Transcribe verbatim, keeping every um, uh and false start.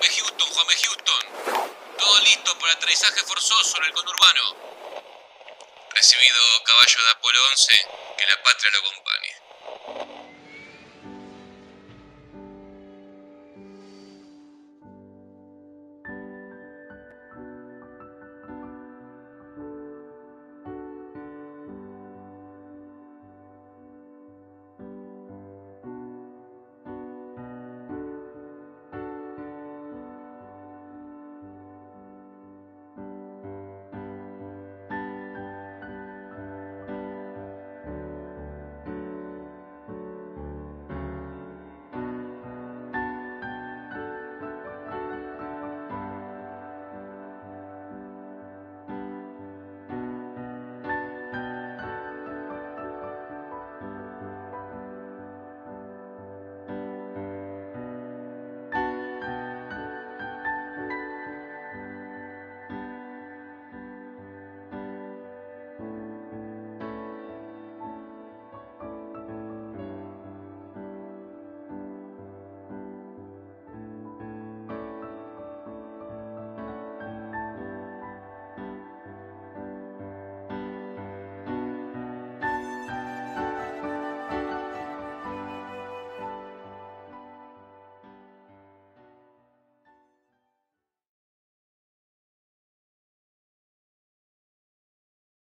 B. Houston, Juan B. Houston. Todo listo para aterrizaje forzoso en el conurbano. Recibido, caballo de Apolo once, que la patria lo acompañe.